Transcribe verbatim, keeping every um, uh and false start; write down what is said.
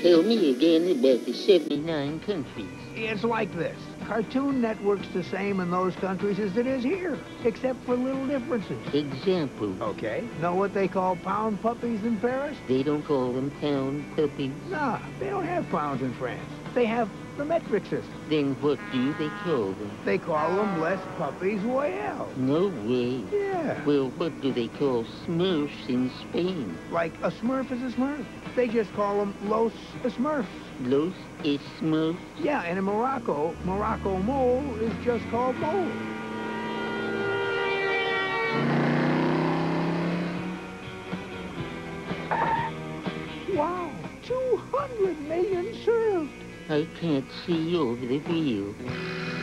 Tell me again about the seventy-nine countries. It's like this. Cartoon Network's the same in those countries as it is here, except for little differences. Example. Okay. Know what they call pound puppies in Paris? They don't call them pound puppies. Nah, they don't have pounds in France. They have the metric system. Then what do they call them? They call them Les Puppies Royale. No way. Yeah. Well, what do they call Smurfs in Spain? Like a Smurf is a Smurf. They just call them Los Smurfs. Los Smurfs? Yeah, and in Morocco, Morocco mole is just called mole. Wow, two hundred million served. I can't see over the wheel.